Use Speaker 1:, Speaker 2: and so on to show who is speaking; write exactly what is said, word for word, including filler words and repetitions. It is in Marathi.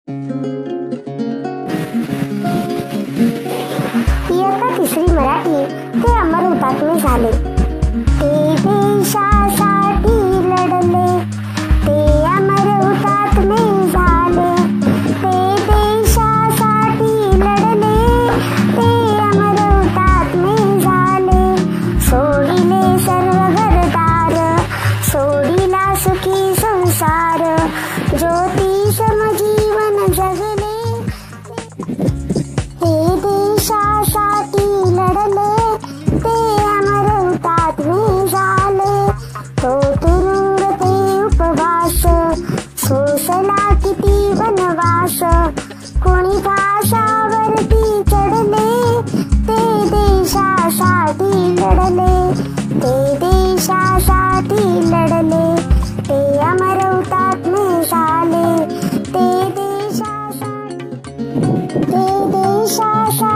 Speaker 1: इयत्ता तिसरी मराठी ते अमर हुतात्मे झाले, ते देशासाठी लढले, ते अमर हुतात्मे झाले, ते देशासाठी लढले, ते अमर हुतात्मे झाले. सोडिले सर्व घरदार, सोडिला सुखी संसार, ज्योती समजीवन जगले, ते देशासाठी लढले, ते अमर हुतात्मे झाले. तो तुरुंग ते उपवास, सोसला किती वनवास, कोणी भाषावरती चढले, ते देशासाठी लढले, ते देशासाठी लढले, ते अमर हुतात्मे झाले, ते देशासाठी, ते देशासाठी